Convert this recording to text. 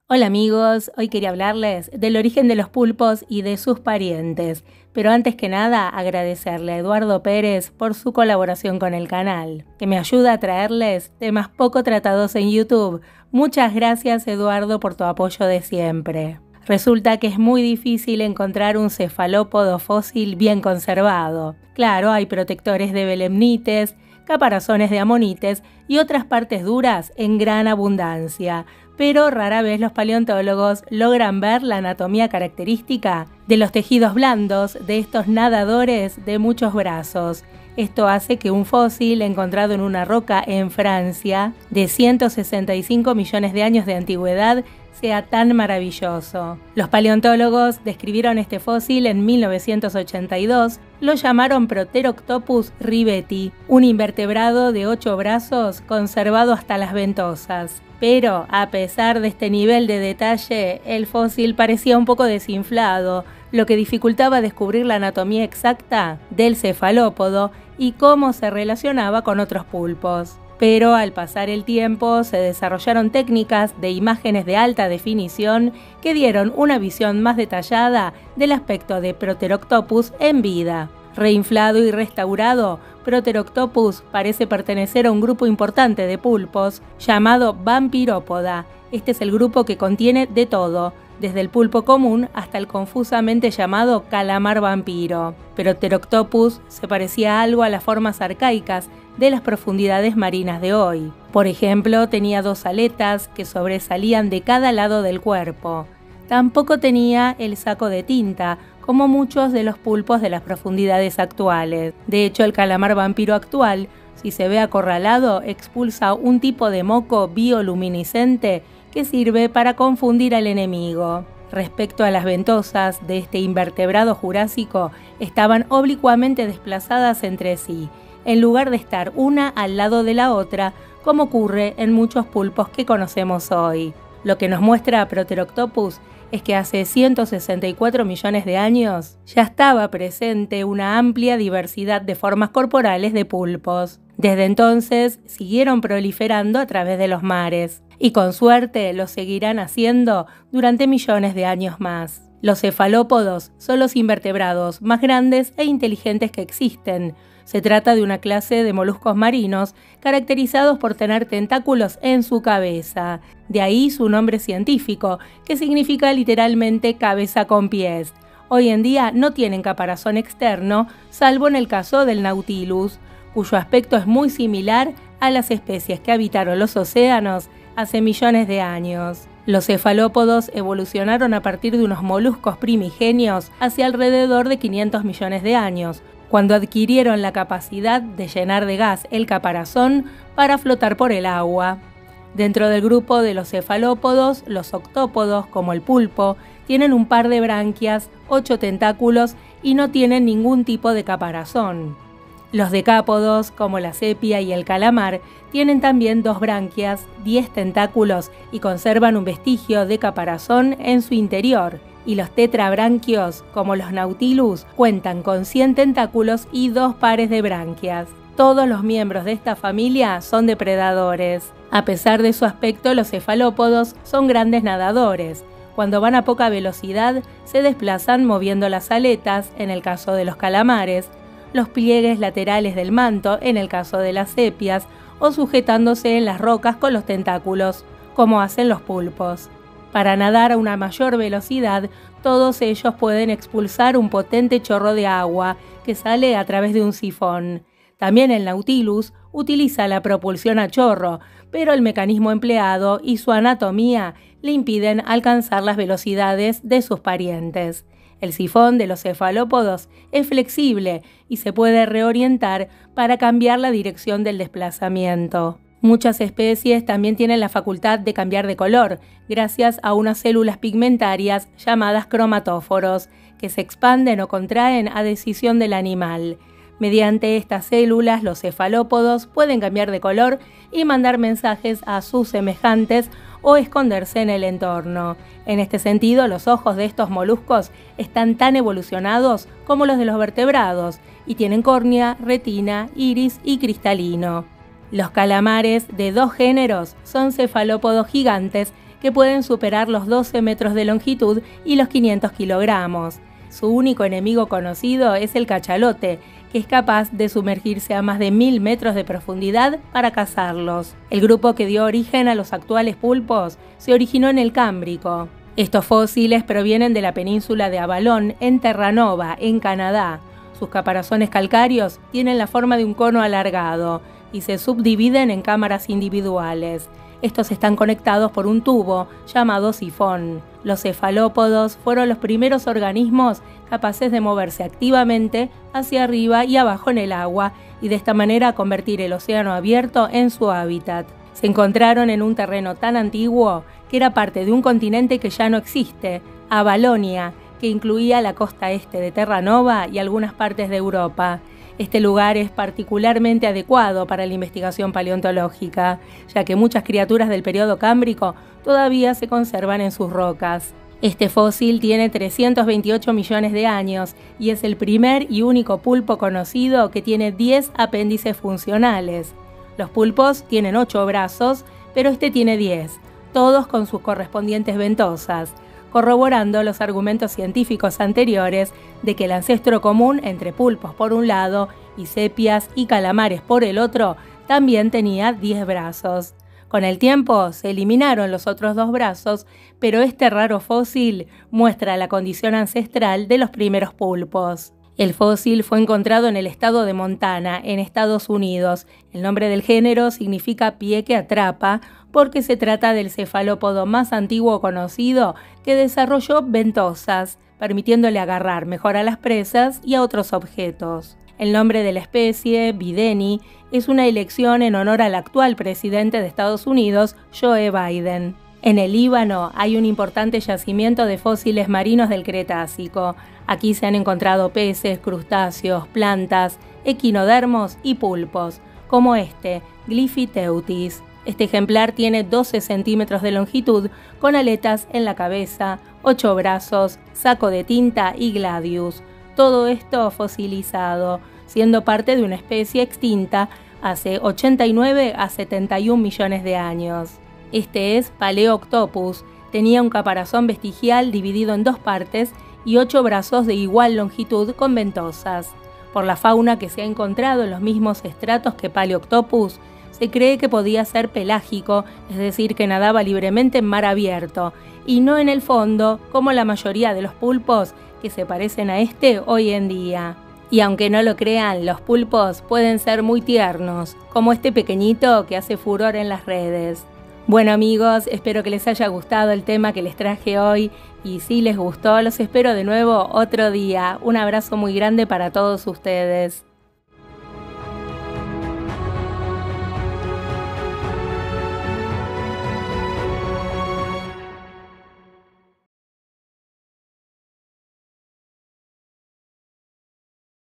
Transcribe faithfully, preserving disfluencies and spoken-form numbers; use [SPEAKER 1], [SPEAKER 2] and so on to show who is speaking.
[SPEAKER 1] Hola amigos, hoy quería hablarles del origen de los pulpos y de sus parientes, pero antes que nada agradecerle a Eduardo Pérez por su colaboración con el canal, que me ayuda a traerles temas poco tratados en YouTube. Muchas gracias Eduardo por tu apoyo de siempre. Resulta que es muy difícil encontrar un cefalópodo fósil bien conservado. Claro, hay protectores de belemnites, caparazones de amonites y otras partes duras en gran abundancia, pero rara vez los paleontólogos logran ver la anatomía característica de los tejidos blandos de estos nadadores de muchos brazos. Esto hace que un fósil encontrado en una roca en Francia de ciento sesenta y cinco millones de años de antigüedad sea tan maravilloso. Los paleontólogos describieron este fósil en mil novecientos ochenta y dos, lo llamaron Proteroctopus riveti, un invertebrado de ocho brazos conservado hasta las ventosas. Pero, a pesar de este nivel de detalle, el fósil parecía un poco desinflado, lo que dificultaba descubrir la anatomía exacta del cefalópodo y cómo se relacionaba con otros pulpos. Pero al pasar el tiempo se desarrollaron técnicas de imágenes de alta definición que dieron una visión más detallada del aspecto de Proteroctopus en vida. Reinflado y restaurado, Proteroctopus parece pertenecer a un grupo importante de pulpos llamado Vampirópoda. Este es el grupo que contiene de todo, desde el pulpo común hasta el confusamente llamado calamar vampiro. Proteroctopus se parecía algo a las formas arcaicas de las profundidades marinas de hoy. Por ejemplo, tenía dos aletas que sobresalían de cada lado del cuerpo. Tampoco tenía el saco de tinta, como muchos de los pulpos de las profundidades actuales. De hecho, el calamar vampiro actual, si se ve acorralado, expulsa un tipo de moco bioluminiscente que sirve para confundir al enemigo. Respecto a las ventosas de este invertebrado jurásico, estaban oblicuamente desplazadas entre sí, en lugar de estar una al lado de la otra, como ocurre en muchos pulpos que conocemos hoy. Lo que nos muestra a Proteroctopus es que hace ciento sesenta y cuatro millones de años ya estaba presente una amplia diversidad de formas corporales de pulpos. Desde entonces siguieron proliferando a través de los mares, y con suerte lo seguirán haciendo durante millones de años más. Los cefalópodos son los invertebrados más grandes e inteligentes que existen. Se trata de una clase de moluscos marinos caracterizados por tener tentáculos en su cabeza. De ahí su nombre científico, que significa literalmente cabeza con pies. Hoy en día no tienen caparazón externo, salvo en el caso del Nautilus, cuyo aspecto es muy similar a las especies que habitaron los océanos hace millones de años. Los cefalópodos evolucionaron a partir de unos moluscos primigenios hace alrededor de quinientos millones de años, cuando adquirieron la capacidad de llenar de gas el caparazón para flotar por el agua. Dentro del grupo de los cefalópodos, los octópodos, como el pulpo, tienen un par de branquias, ocho tentáculos y no tienen ningún tipo de caparazón. Los decápodos, como la sepia y el calamar, tienen también dos branquias, diez tentáculos y conservan un vestigio de caparazón en su interior. Y los tetrabranquios, como los Nautilus, cuentan con cien tentáculos y dos pares de branquias. Todos los miembros de esta familia son depredadores. A pesar de su aspecto, los cefalópodos son grandes nadadores. Cuando van a poca velocidad, se desplazan moviendo las aletas, en el caso de los calamares, los pliegues laterales del manto, en el caso de las sepias, o sujetándose en las rocas con los tentáculos, como hacen los pulpos. Para nadar a una mayor velocidad, todos ellos pueden expulsar un potente chorro de agua que sale a través de un sifón. También el Nautilus utiliza la propulsión a chorro, pero el mecanismo empleado y su anatomía le impiden alcanzar las velocidades de sus parientes. El sifón de los cefalópodos es flexible y se puede reorientar para cambiar la dirección del desplazamiento. Muchas especies también tienen la facultad de cambiar de color, gracias a unas células pigmentarias llamadas cromatóforos, que se expanden o contraen a decisión del animal. Mediante estas células, los cefalópodos pueden cambiar de color y mandar mensajes a sus semejantes o esconderse en el entorno. En este sentido, los ojos de estos moluscos están tan evolucionados como los de los vertebrados y tienen córnea, retina, iris y cristalino. Los calamares de dos géneros son cefalópodos gigantes que pueden superar los doce metros de longitud y los quinientos kilogramos. Su único enemigo conocido es el cachalote, que es capaz de sumergirse a más de mil metros de profundidad para cazarlos. El grupo que dio origen a los actuales pulpos se originó en el Cámbrico. Estos fósiles provienen de la península de Avalon, en Terranova, en Canadá. Sus caparazones calcáreos tienen la forma de un cono alargado y se subdividen en cámaras individuales. Estos están conectados por un tubo llamado sifón. Los cefalópodos fueron los primeros organismos capaces de moverse activamente hacia arriba y abajo en el agua y de esta manera convertir el océano abierto en su hábitat. Se encontraron en un terreno tan antiguo que era parte de un continente que ya no existe, Avalonia, que incluía la costa este de Terranova y algunas partes de Europa. Este lugar es particularmente adecuado para la investigación paleontológica, ya que muchas criaturas del periodo cámbrico todavía se conservan en sus rocas. Este fósil tiene trescientos veintiocho millones de años y es el primer y único pulpo conocido que tiene diez apéndices funcionales. Los pulpos tienen ocho brazos, pero este tiene diez, todos con sus correspondientes ventosas, corroborando los argumentos científicos anteriores de que el ancestro común entre pulpos por un lado y sepias y calamares por el otro también tenía diez brazos. Con el tiempo se eliminaron los otros dos brazos, pero este raro fósil muestra la condición ancestral de los primeros pulpos. El fósil fue encontrado en el estado de Montana, en Estados Unidos. El nombre del género significa pie que atrapa, porque se trata del cefalópodo más antiguo conocido que desarrolló ventosas, permitiéndole agarrar mejor a las presas y a otros objetos. El nombre de la especie, Bideni, es una elección en honor al actual presidente de Estados Unidos, Joe Biden. En el Líbano hay un importante yacimiento de fósiles marinos del Cretácico. Aquí se han encontrado peces, crustáceos, plantas, equinodermos y pulpos, como este, Glyphyteutis. Este ejemplar tiene doce centímetros de longitud, con aletas en la cabeza, ocho brazos, saco de tinta y gladius. Todo esto fosilizado, siendo parte de una especie extinta hace ochenta y nueve a setenta y un millones de años. Este es Paleoctopus, tenía un caparazón vestigial dividido en dos partes y ocho brazos de igual longitud con ventosas. Por la fauna que se ha encontrado en los mismos estratos que Paleoctopus, se cree que podía ser pelágico, es decir, que nadaba libremente en mar abierto, y no en el fondo, como la mayoría de los pulpos que se parecen a este hoy en día. Y aunque no lo crean, los pulpos pueden ser muy tiernos, como este pequeñito que hace furor en las redes. Bueno amigos, espero que les haya gustado el tema que les traje hoy y si les gustó, los espero de nuevo otro día. Un abrazo muy grande para todos ustedes.